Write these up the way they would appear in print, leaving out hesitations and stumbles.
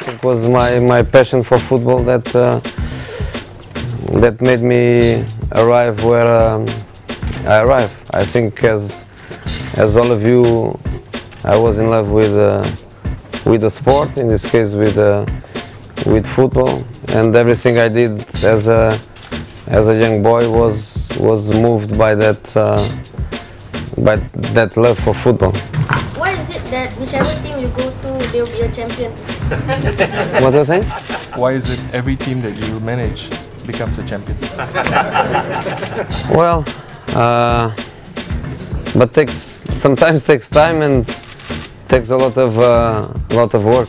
It was my passion for football that that made me arrive where I arrived. I think as all of you, I was in love with the sport. In this case, with football, and everything I did as a young boy was moved by that love for football. Why is it that whichever team you go to, they'll be a champion? What are you saying? Why is it every team that you manage becomes a champion? Well, but sometimes takes time and takes a lot of work.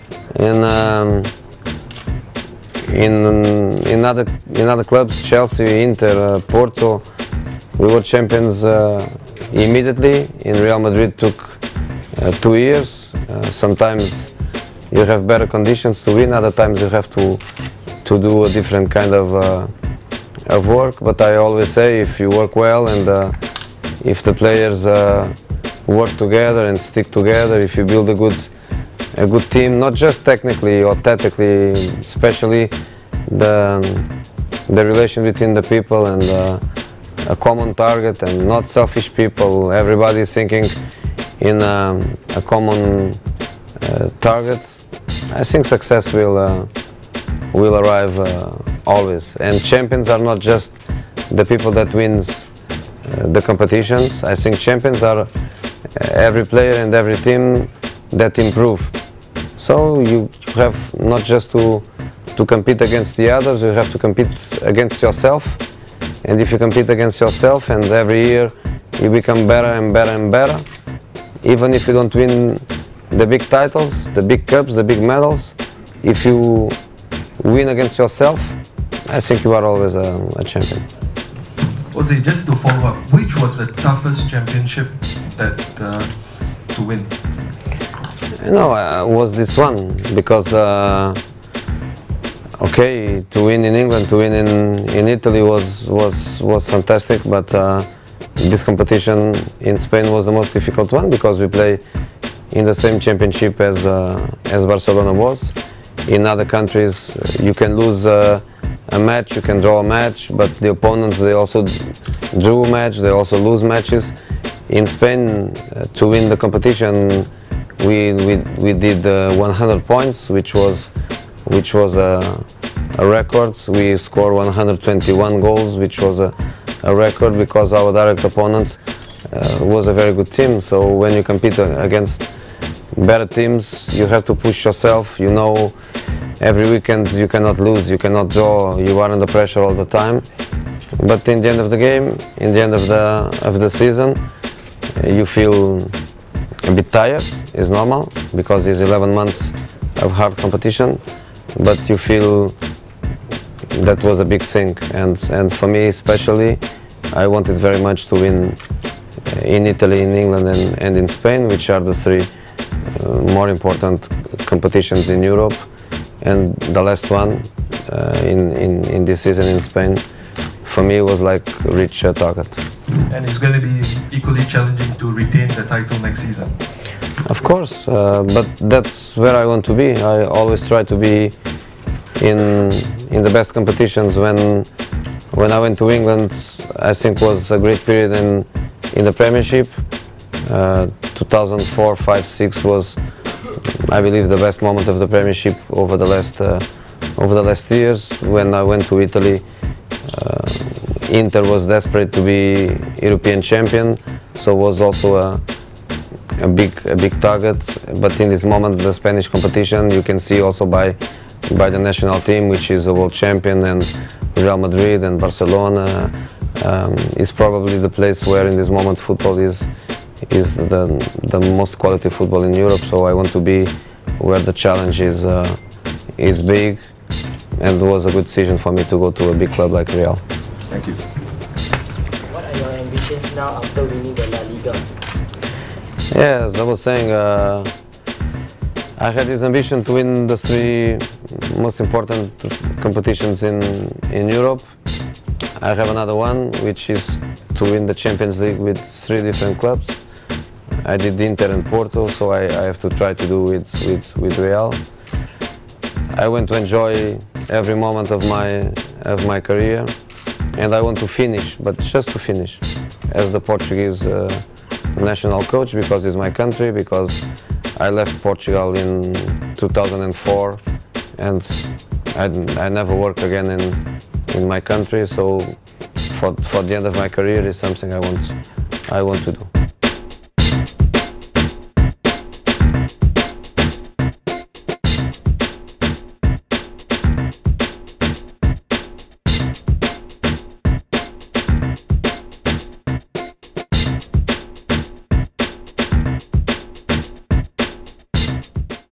In other clubs, Chelsea, Inter, Porto, we were champions immediately. In Real Madrid took 2 years. Sometimes you have better conditions to win, other times you have to do a different kind of work. But I always say, if you work well and if the players work together and stick together, if you build a good team, not just technically or tactically, especially the relation between the people and a common target and not selfish people. Everybody is thinking in a common target. I think success will arrive always. And champions are not just the people that wins the competitions. I think champions are every player and every team that improve. So you have not just to compete against the others, you have to compete against yourself. And if you compete against yourself and every year you become better and better and better, even if you don't win the big titles, the big cups, the big medals, if you win against yourself, I think you are always a champion. Jose, just to follow up, which was the toughest championship to win? Was this one, because okay, to win in England, to win in Italy was fantastic, but this competition in Spain was the most difficult one, because we play in the same championship as Barcelona was. In other countries you can lose a match, you can draw a match, but the opponents, they also drew a match, they also lose matches. In Spain, to win the competition, we did 100 points, which was a record. We scored 121 goals, which was a record, because our direct opponent was a very good team. So when you compete against better teams, you have to push yourself. You know, every weekend you cannot lose, you cannot draw, you are under pressure all the time. But in the end of the game, in the end of the season, you feel a bit tired. It's normal, because it's 11 months of hard competition, but you feel that was a big thing. And for me especially, I wanted very much to win in Italy, in England and in Spain, which are the three more important competitions in Europe. And the last one in this season in Spain, for me, was like reach a target. And it's going to be equally challenging to retain the title next season. Of course, but that's where I want to be. I always try to be in the best competitions. When I went to England, I think was a great period in the Premiership. 2004, 5, 6 was, I believe, the best moment of the Premiership over the last years. When I went to Italy, Inter was desperate to be European champion, so was also a big target. But in this moment, the Spanish competition, you can see also by the national team, which is a world champion, and Real Madrid and Barcelona, is probably the place where in this moment football is the most quality football in Europe. So I want to be where the challenge is big, and it was a good decision for me to go to a big club like Real. Thank you. What are your ambitions now after winning the La Liga? Yeah, as I was saying, I had this ambition to win the three most important competitions in Europe. I have another one, which is to win the Champions League with 3 different clubs. I did Inter and Porto, so I have to try to do it with Real. I want to enjoy every moment of my career, and I want to finish, but just to finish, as the Portuguese national coach, because it's my country, because I left Portugal in 2004, and I never work again in my country. So for the end of my career is something I want to do.